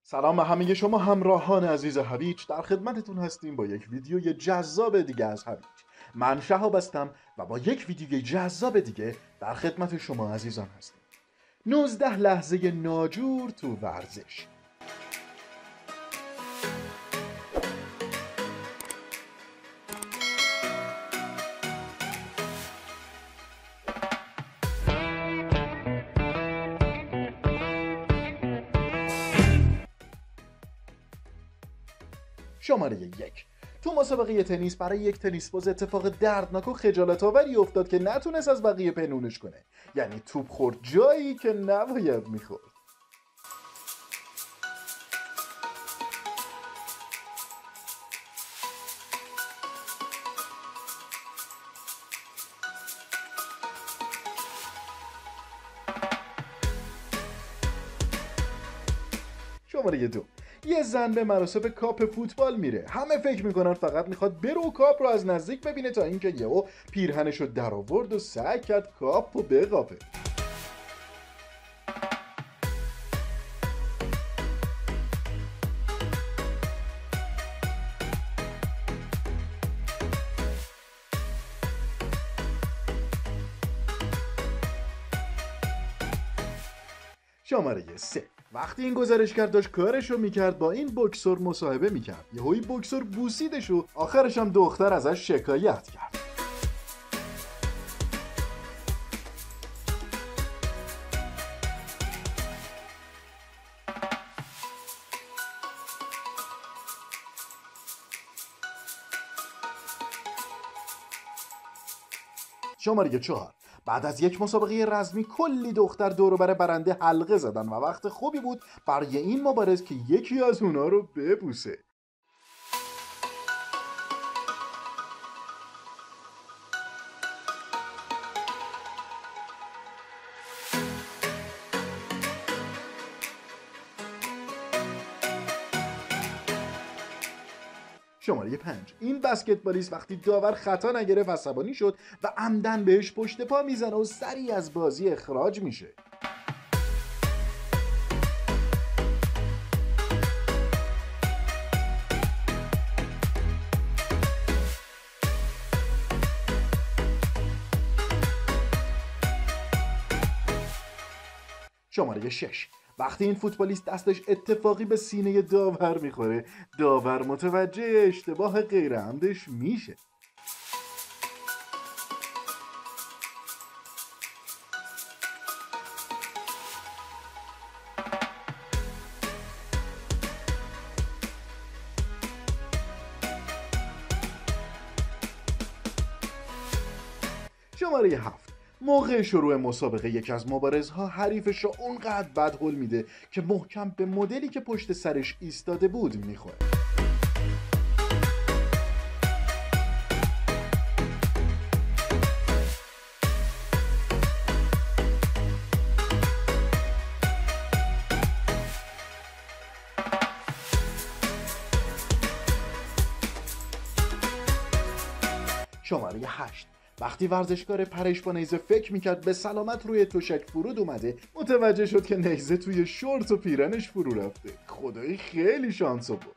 سلام به همه شما همراهان عزیز هویج، در خدمتتون هستیم با یک ویدیوی جذاب دیگه از هویج. من شهاب هستم و با یک ویدیوی جذاب دیگه در خدمت شما عزیزان هستیم. 19 لحظه ناجور تو ورزش. شماره 1. تو مسابقه تنیس برای یک تنیس باز اتفاق دردناک و خجالت آوری افتاد که نتونست از بقیه پنهونش کنه. یعنی توپ خورد جایی که نباید میخورد. شماره 2. یه زن به مراسم کاپ فوتبال میره. همه فکر میکنن فقط میخواد بره و کاپ رو از نزدیک ببینه تا اینکه یهو پیرهنش رو در آورد و سعی کرد کاپ رو بقاپه. شماره 3. وقتی این گزارشگر داشت کارشو میکرد با این بوکسور مصاحبه میکرد، یهویی بوکسور بوسیدش و آخرش هم دختر ازش شکایت کرد. شماره 4. بعد از یک مسابقه رزمی کلی دختر دور و بر برنده حلقه زدن و وقت خوبی بود برای این مبارز که یکی از اونا رو ببوسه. شماره 5. این بسکتبالیست وقتی داور خطا نگرفت عصبانی شد و عمدن بهش پشت پا میزنه و سریع از بازی اخراج میشه. شماره 6. وقتی این فوتبالیست دستش اتفاقی به سینه داور میخوره، داور متوجه اشتباه غیر عمدش میشه. شماره 7. موقع شروع مسابقه یکی از مبارزها حریفش را اونقدر بد هل میده که محکم به مدلی که پشت سرش ایستاده بود میخوره. شماره 8. وقتی ورزشکار پرش با نیزه فکر میکرد به سلامت روی تشک فرود اومده، متوجه شد که نیزه توی شورت و پیرنش فرو رفته. خدایی خیلی شانس بود.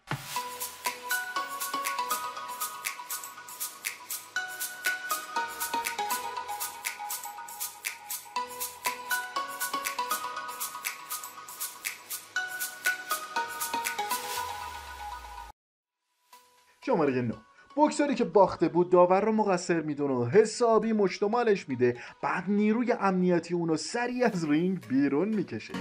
شماره 9. بوکسوری که باخته بود داور رو مقصر میدونه و حسابی مشتمالش میده، بعد نیروی امنیتی اونو سریع از رینگ بیرون میکشه.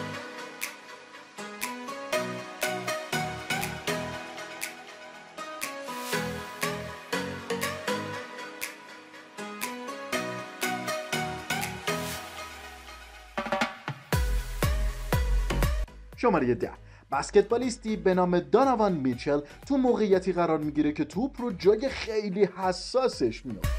شماره 10. بسکتبالیستی به نام داناوان میچل تو موقعیتی قرار میگیره که توپ رو جای خیلی حساسش میافته.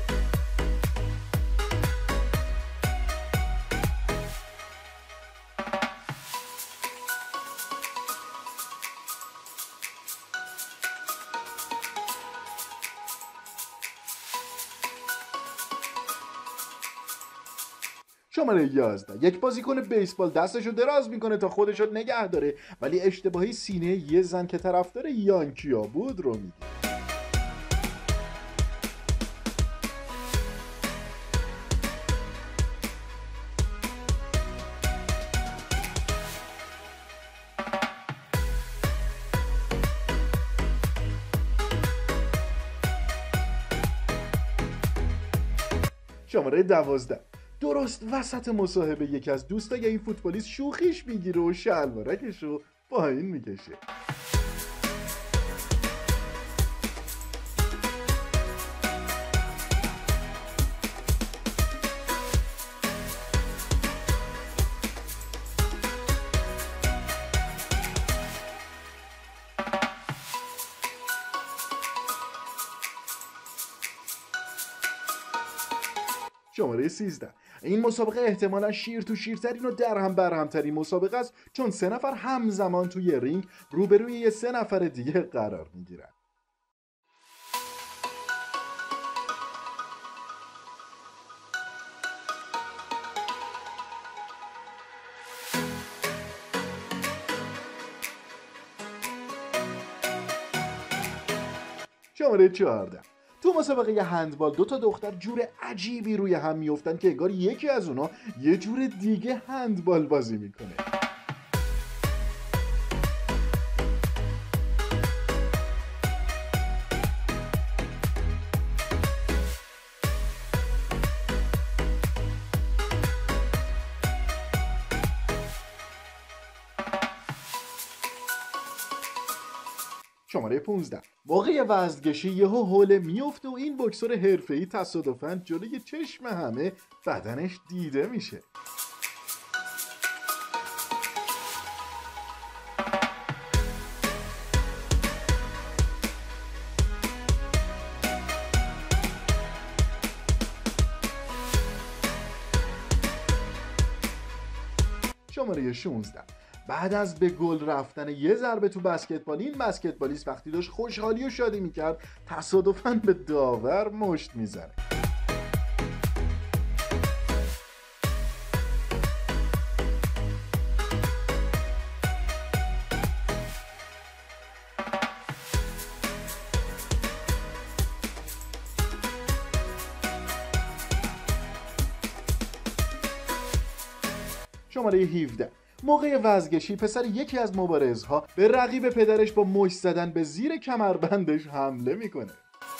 شماره 11 یک بازیکن بیسبال دستشو دراز میکنه تا خودشو نگه داره ولی اشتباهی سینه یه زن که طرفدار یانکیا بود رو میگیره. شماره 12 درست وسط مصاحبه یکی از دوستای این فوتبالیست شوخیش میگیره و شلوارکش رو پایین میکشه. شماره 13 این مسابقه احتمالا شیر تو شیرترین و درهم برهمترین مسابقه است چون 3 نفر همزمان توی رینگ روبروی یه 3 نفر دیگه قرار میگیرن. شماره 14 تو مسابقه هندبال 2 تا دختر جور عجیبی روی هم میافتن که انگار یکی از اونا یه جور دیگه هندبال بازی میکنه. شماره 15 موقع وزنکشی یهو حوله میفته و این بوکسور حرفه‌ای تصادفاً جلوی چشم همه بدنش دیده میشه. شماره 16 بعد از به گل رفتن یه ضربه تو بسکتبال این بسکتبالیست وقتی داشت خوشحالی و شادی میکرد تصادفاً به داور مشت میزنه. شماره 17 موقع وزنکشی پسر یکی از مبارزها به رقیب پدرش با مشت زدن به زیر کمربندش حمله میکنه.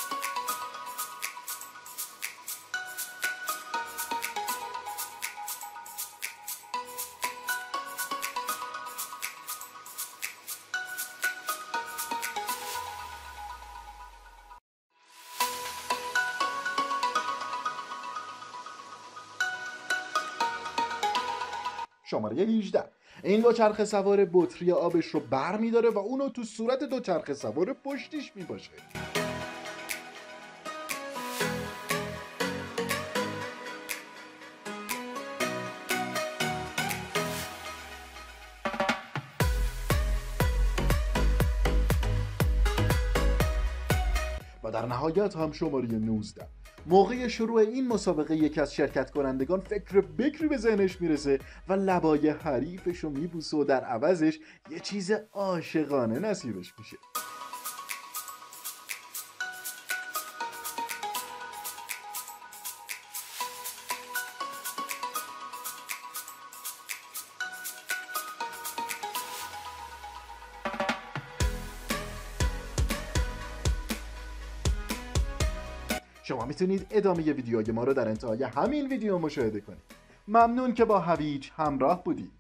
شماره 18 این دوچرخه سوار بطری آبش رو بر میداره و اونو تو صورت دوچرخه سوار پشتیش میباشه. و در نهایت هم شماره 19 موقع شروع این مسابقه یکی از شرکت کنندگان فکر بکری به ذهنش میرسه و لبای حریفش رو میبوسه و در عوضش یه چیز عاشقانه نصیبش میشه. شما میتونید ادامه ویدیوهای ما رو در انتهای همین ویدیو مشاهده کنید. ممنون که با هویج همراه بودید.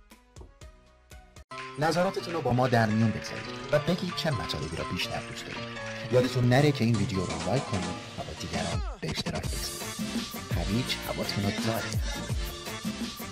نظراتتون رو با ما در میون بگذارید و بگید چه مطالبی را بیشتر دوست دارید. یادتون نره که این ویدیو رو لایک کنید و با دیگران به اشتراک بگذارید. هویج هواتون رو داره.